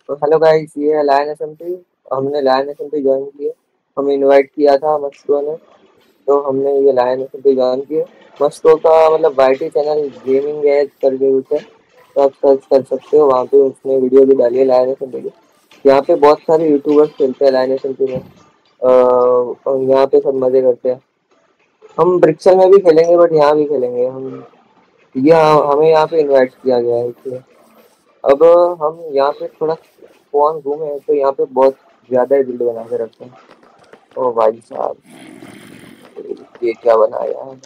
तो hello guys, ये है लायन एसएमटी। हमने लायन एसएमटी ज्वाइन किया। हमें इनवाइट किया था मस्को ने, तो हमने ये लायन एसएमटी ज्वाइन किया। मस्को का मतलब वाईटी चैनल गेमिंग एज करके कुछ है, तो आप सर्च कर सकते हो। वहाँ पे उसने वीडियो भी डाली है लायन एसएमटी की। यहाँ पे बहुत सारे यूट्यूबर्स खेलते हैं लायन एसएमटी में। और यहाँ पे सब मजे करते हैं। हम ब्रिक्सल में भी खेलेंगे, बट यहाँ भी खेलेंगे हम। ये हमें यहाँ पे इनवाइट किया गया है इसलिए। अब हम यहाँ पे थोड़ा कौन घूमे हैं, तो यहाँ पे बहुत ज्यादा ही बिल्ड बना के रखे हैं। ओ भाई साहब, ये क्या बनाया है।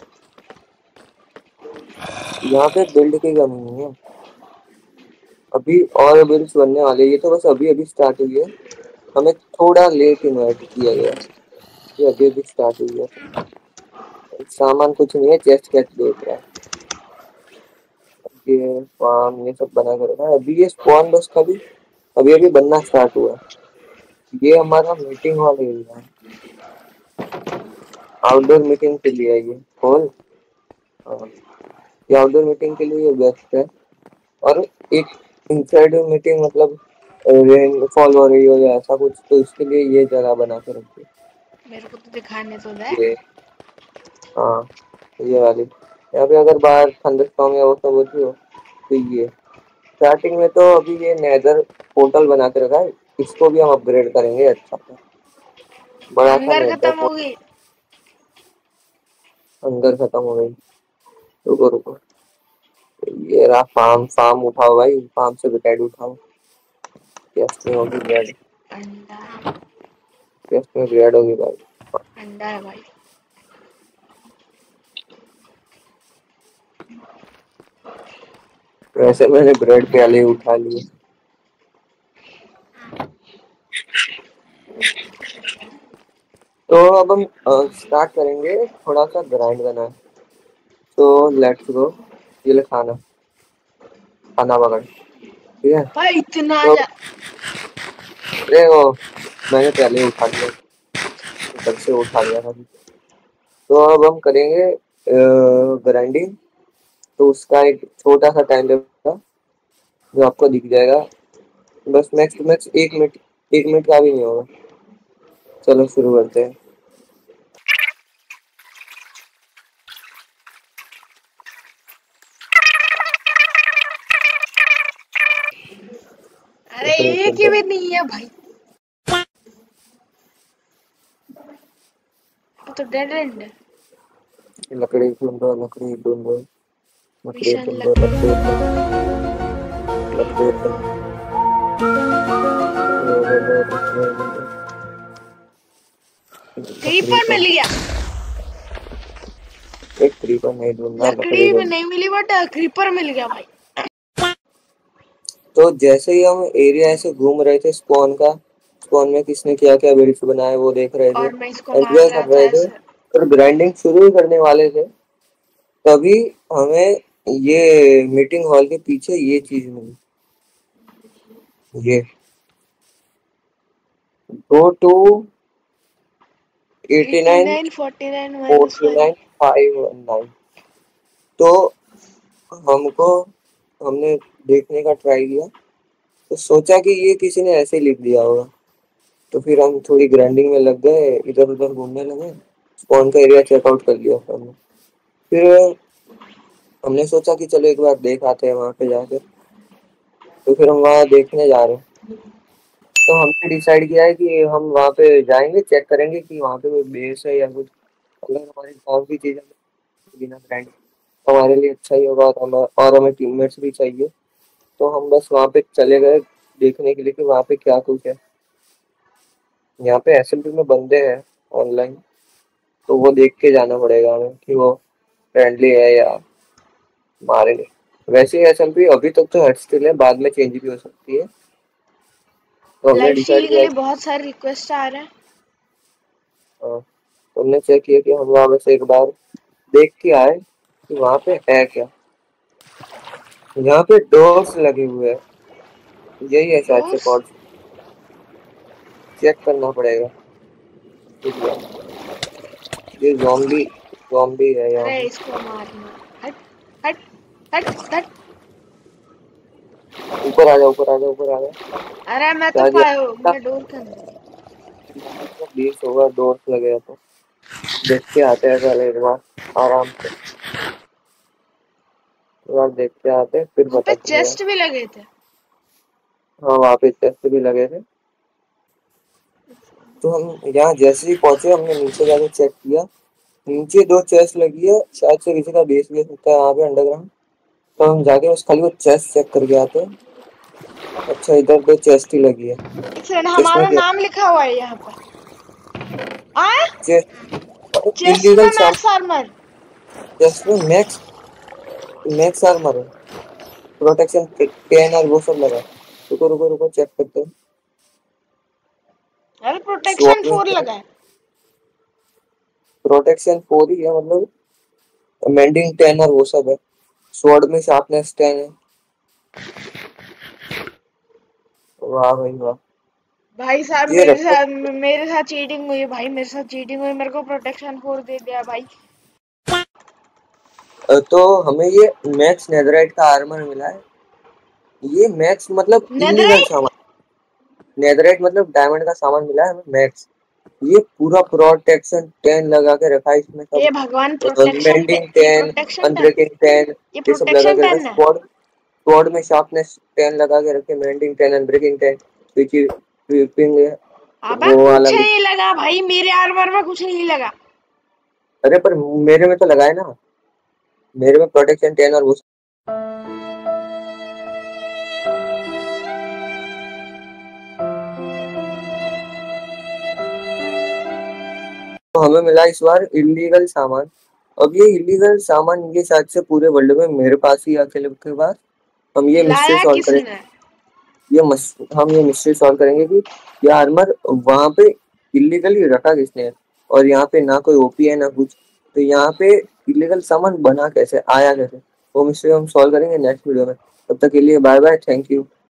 यहाँ पे बिल्ड की कमी नहीं है। अभी और बिल्ड्स बनने वाले हैं। ये तो बस अभी अभी स्टार्ट हुई है। हमें थोड़ा लेट इन्वाइट किया गया। ये अभी अभी स्टार्ट हुई है। सामान कुछ नहीं है, चेस्ट कैट देख रहा है। ये फार्म ये सब बना कर रखा है। अभी ये स्पॉन बस का भी अभी अभी बनना स्टार्ट हुआ है। ये हमारा मीटिंग हॉल एरिया है। आउटडोर मीटिंग के लिए है ये हॉल। हाँ, ये आउटडोर मीटिंग के लिए ये बेस्ट है। और एक इनसाइड मीटिंग मतलब रेन फॉल हो रही हो या ऐसा कुछ, तो इसके लिए ये जगह बना के रखी मेरे को तो दिखाने तो दे। है ये। हाँ, ये वाली। यहाँ पे अगर बाहर थंडरस्टॉर्म या वो सब होती हो तो ये स्टार्टिंग में तो अभी ये नेदर पोर्टल बना के रखा है। इसको भी हम अपग्रेड करेंगे। अच्छा सा बड़ा सा हंगर नेदर खत्म हो पोर्टल। गई। अंदर खत्म हो गई। रुको रुको, ये रहा फार्म। फार्म उठाओ भाई, फार्म से ब्रेड उठाओ। चेस्ट में होगी ब्रेड। अंडा। चेस्ट में ब्रेड होगी भाई। अंडा है भाई। वैसे मैंने ब्रेड पहले ही उठा लिए। तो अब हम स्टार्ट करेंगे। थोड़ा सा ग्राइंड करना है, तो लेट्स गो। ये ले खाना, खाना पकड़। ठीक है, भाई इतना तो जा। अरे वो मैंने पहले ही उठा लिया, तब से उठा लिया था। तो अब हम करेंगे ग्राइंडिंग। तो उसका एक छोटा सा टाइम लगेगा जो आपको दिख जाएगा। बस max to max 1 minute. 1 minute का भी नहीं होगा। चलो शुरू करते हैं। अरे एक ही भी नहीं है भाई। वो तो डेड एंड है। लकड़ी ढूंढो, लकड़ी ढूंढो, लकड़ी मिशन ढूंढो, लकड़ी। लकड़ी ढूंढो, लकड़ी ढूंढो। लकड़ी क्रीपर मिल ढूंढो। गया। एक क्रीपर नहीं ढूंढना, लकड़ी लकड़ी में ढूंढ। नहीं मिली बट क्रीपर मिल गया भाई। तो जैसे ही हम एरिया ऐसे घूम रहे थे स्पॉन का, स्पॉन में किसने क्या क्या बिल्ड्स बनाए वो देख रहे थे, और मैं इसको मार एंजॉय रहा कर था रहे थे, ऐसे। और ग्राइंडिंग शुरू ही करने वाले थे, तभी हमें ये मीटिंग हॉल के पीछे ये चीज मिली। ये गो टू 89 89 49 -1। 49 519। तो हमको हमने देखने का ट्राई किया, तो सोचा कि ये किसी ने ऐसे ही लिख दिया होगा। तो फिर हम थोड़ी ग्राइंडिंग में लग गए, इधर उधर घूमने लगे। स्पॉन का एरिया चेकआउट कर लिया फिर हमने। फिर हमने सोचा कि चलो एक बार देख आते हैं वहां पे जाके। तो फिर हम वहाँ देखने जा रहे हैं। तो हमने डिसाइड किया है कि हम वहाँ पे जाएंगे, चेक करेंगे कि वहाँ पे कोई बेस है या कुछ। अगर हमारी और भी चीजें बिना ग्राइंड हमारे लिए अच्छा ही होगा, और हमें टीममेट्स भी चाहिए। तो हम बस वहाँ पे चले गए देखने के लिए कि वहाँ पे क्या कुछ है। यहाँ पे एसएमपी में बंदे हैं ऑनलाइन, तो वो देख के जाना पड़ेगा हमें कि वो फ्रेंडली है या मारेंगे। वैसे एसएमपी अभी तक तो हट स्टिल है, बाद में चेंज भी हो सकती है। तो हमने लाइफ डिसाइड स्टील के किया लिए कि बहुत सारे रिक्वेस्ट आ रहे हैं। तो हमने चेक किया कि हम वहाँ बस एक बार देख के आए कि वहाँ पे है क्या। यहाँ पे डोर्स लगे हुए हैं, यही है शायद से दोस्त। कॉर्ड। चेक करना पड़ेगा। रुक जाओ, ये ज़ॉम्बी ज़ॉम्बी है यहाँ अरे पे। इसको मारना। हट हट हट हट। ऊपर आ जा, ऊपर आ जा, ऊपर आ जा। अरे मैं तो क्या मैं डोर के अंदर। बीस होगा, डोर लगे तो देख के आते हैं पहले एक बार आराम से। एक बार देख के आते हैं फिर वहाँ पे पता चलेगा। चेस्ट भी लगे थे। हाँ वहाँ पे चेस्ट भी लगे थे। तो हम यहाँ जैसे ही पहुंचे हमने नीचे जाके चेक किया, नीचे दो चेस्ट लगी है, शायद से किसी का बेस बेस होता है यहाँ पे अंडरग्राउंड। तो हम जाके बस खाली वो चेस्ट चेक करके आते हैं। अच्छा इधर दो चेस्ट ही लगी है। एक सेकंड, चेस्ट में हमारा क्या? नाम लिखा हुआ है यहाँ पर। आए चेस्ट चेस्ट इलीगल में मैक्स आर्मर। चेस्ट में मैक्स मैक्स आर्मर है, प्रोटेक्शन 10 और वो सब लगा है। रुको रुको रुको चेक करते हैं। अरे प्रोटेक्शन स्वॉर्ड में 4 क्या है? लगा है। प्रोटेक्शन 4 ही है मतलब, मेंडिंग 10 और वो सब है। स्वॉर्ड में शार्पनेस 10 है। वाह भाई वाह। भाई साहब ये रखो। मेरे साथ चीटिंग हुई भाई, मेरे साथ चीटिंग हुई, मेरे को प्रोटेक्शन 4 दे दिया भाई। तो हमें ये मैक्स नेदराइट का आर्मर मिला है। ये मैक्स मतलब इलीगल नेदराइट। सामान। नेदराइट मतलब डायमंड का सामान मिला है हमें मैक्स। ये पूरा प्रोटेक्शन 10 लगा के रखा है इसमें सब। ये भगवान प्रोटेक्शन मेंडिंग ये 10, प्रोटेक्शन 10 अनब्रेकिंग 10, ये ये सब लगा प्रोटेक्शन के रखा है। 10 है। स्वॉर्ड में शार्पनेस 10 लगा के रखे, मेंडिंग 10, अनब्रेकिंग 10, स्वीपिंग अबे वो वाला कुछ भी। नहीं लगा भाई, मेरे आर्मर में कुछ नहीं लगा। अरे पर मेरे में तो लगा है ना, मेरे में प्रोटेक्शन 10 और वो। तो हमें मिला इस बार इलीगल सामान। अब ये इलीगल सामान ये शायद से पूरे वर्ल्ड में मेरे पास ही अकेले के पास। हम ये मिस्ट्री लाया सॉल्व करेंगे। किसने? हम ये मिस्ट्री सॉल्व करेंगे कि ये आर्मर वहां पे इलीगली रखा किसने है, और यहाँ पे ना कोई ओपी है ना कुछ। तो यहाँ पे इलीगल सामान बना कैसे, आया कैसे, वो मिस्ट्री हम सॉल्व करेंगे नेक्स्ट वीडियो में। तब तक के लिए बाय बाय, थैंक यू।